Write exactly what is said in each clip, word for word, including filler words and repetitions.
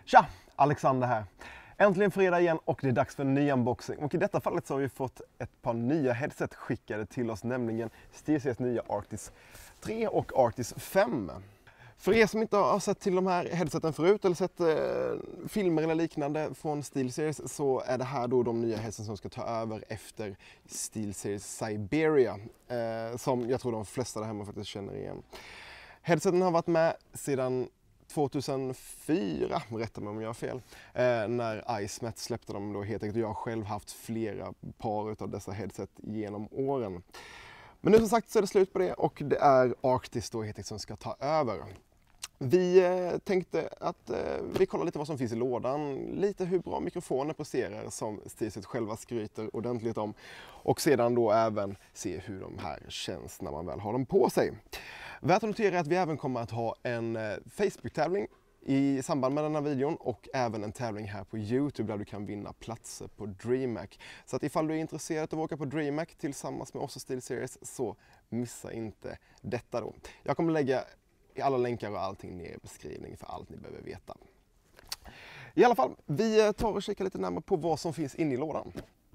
Tja! Alexander här. Äntligen fredag igen och det är dags för en ny unboxing. Och i detta fallet så har vi fått ett par nya headset skickade till oss, nämligen SteelSeries nya Arctis tre och Arctis fem. För er som inte har sett till de här headseten förut eller sett eh, filmer eller liknande från SteelSeries, så är det här då de nya headseten som ska ta över efter SteelSeries Siberia. Eh, som jag tror de flesta där hemma faktiskt känner igen. Headseten har varit med sedan tvåtusenfyra, rätta mig om jag har fel, eh, när iSmet släppte dem då helt enkelt. Jag har själv haft flera par av dessa headset genom åren. Men nu som sagt så är det slut på det och det är Arctis då helt enkelt som ska ta över. Vi eh, tänkte att eh, vi kollar lite vad som finns i lådan, lite hur bra mikrofoner presterar som SteelSeries själva skryter ordentligt om, och sedan då även se hur de här känns när man väl har dem på sig. Värt att notera är att vi även kommer att ha en eh, Facebook-tävling i samband med den här videon och även en tävling här på YouTube där du kan vinna platser på DreamHack. Så att ifall du är intresserad av att åka på DreamHack tillsammans med oss och SteelSeries, så missa inte detta då. Jag kommer lägga alla länkar och allting ner i beskrivningen för allt ni behöver veta. I alla fall, vi tar och kikar lite närmare på vad som finns inne i lådan.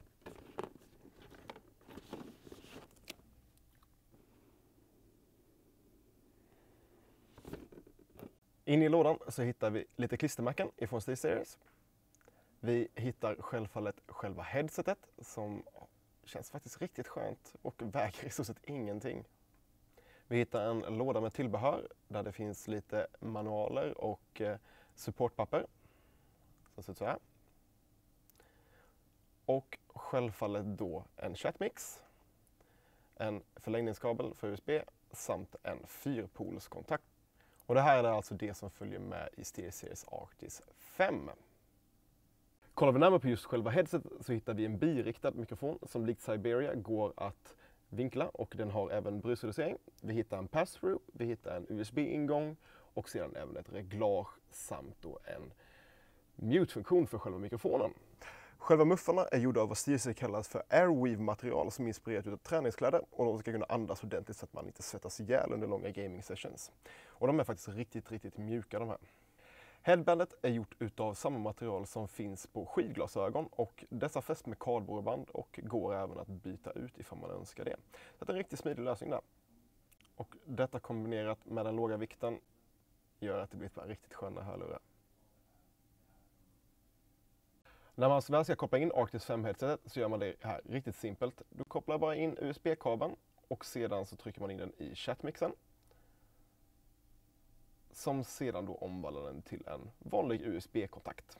Inne i lådan så hittar vi lite klistermärken ifrån SteelSeries. Vi hittar självfallet själva headsetet som känns faktiskt riktigt skönt och väger i stort sett ingenting. Vi hittar en låda med tillbehör där det finns lite manualer och supportpapper. Som ser ut så här. Och självfallet då en chatmix, en förlängningskabel för U S B samt en fyrpolskontakt. Och det här är alltså det som följer med i SteelSeries Arctis fem. Kollar vi närmare på just själva headsetet så hittar vi en biriktad mikrofon som likt Siberia går att vinkla och den har även brusreducering. Vi hittar en pass-through, vi hittar en U S B-ingång och sedan även ett reglage samt då en mute-funktion för själva mikrofonen. Själva muffarna är gjorda av vad SteelSeries kallas för airweave-material som är inspirerat av träningskläder, och de ska kunna andas ordentligt så att man inte svettas ihjäl under långa gaming sessions. Och de är faktiskt riktigt, riktigt mjuka de här. Headbandet är gjort utav samma material som finns på skidglasögon och dessa fästs med kardborreband och går även att byta ut ifall man önskar det. Så det är en riktigt smidig lösning där. Och detta kombinerat med den låga vikten gör att det blir ett par riktigt sköna hörlurar. När man väl ska koppla in Arctis fem-headsetet så gör man det här riktigt simpelt. Du kopplar bara in U S B-kabeln och sedan så trycker man in den i chatmixen. Som sedan då omvandlar den till en vanlig U S B-kontakt.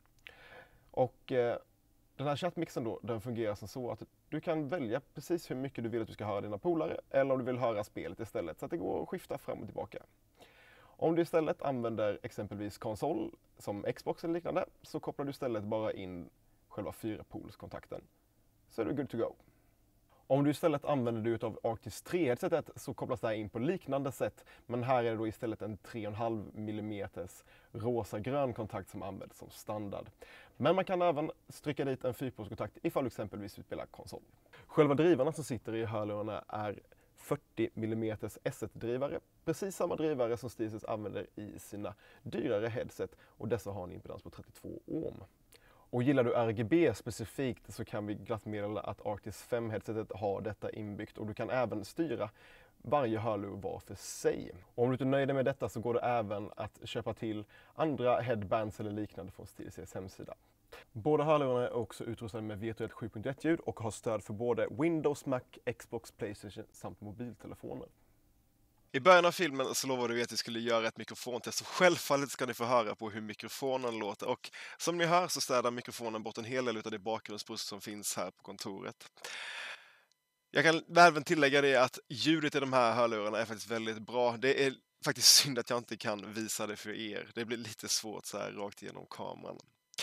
Och eh, den här chatmixen då, den fungerar som så att du kan välja precis hur mycket du vill att du ska höra dina polare eller om du vill höra spelet istället, så att det går att skifta fram och tillbaka. Om du istället använder exempelvis konsol som Xbox eller liknande så kopplar du istället bara in själva fyrpolskontakten. Så är du good to go. Om du istället använder dig av Arctis tre-headsetet så kopplas det här in på liknande sätt, men här är det då istället en tre komma fem millimeter rosa-grön kontakt som används som standard. Men man kan även stryka dit en fyrpolskontakt ifall du exempelvis vill spela konsol. Själva drivarna som sitter i hörlurarna är fyrtio millimeter S ett-drivare, precis samma drivare som SteelSeries använder i sina dyrare headset, och dessa har en impedans på trettiotvå ohm. Och gillar du R G B specifikt så kan vi glatt meddela att Arctis fem-headsetet har detta inbyggt, och du kan även styra varje hörlur var för sig. Och om du inte är nöjd med detta så går det även att köpa till andra headbands eller liknande från SteelSeries hemsida. Båda hörlurarna är också utrustade med virtuellt sju punkt ett-ljud och har stöd för både Windows, Mac, Xbox, PlayStation samt mobiltelefoner. I början av filmen så lovade vi att vi skulle göra ett mikrofontest, och självfallet ska ni få höra på hur mikrofonen låter. Och som ni hör så städar mikrofonen bort en hel del av det bakgrundsbrus som finns här på kontoret. Jag kan även tillägga det att ljudet i de här hörlurarna är faktiskt väldigt bra. Det är faktiskt synd att jag inte kan visa det för er. Det blir lite svårt så här rakt igenom kameran.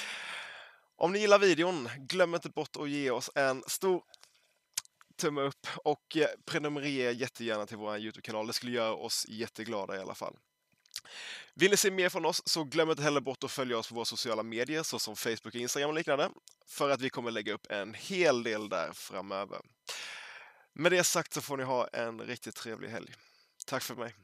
Om ni gillar videon, glöm inte bort att ge oss en stor tumme upp och prenumerera jättegärna till vår YouTube-kanal. Det skulle göra oss jätteglada i alla fall. Vill ni se mer från oss så glöm inte heller bort att följa oss på våra sociala medier såsom Facebook, Instagram och liknande, för att vi kommer lägga upp en hel del där framöver. Med det sagt så får ni ha en riktigt trevlig helg. Tack för mig.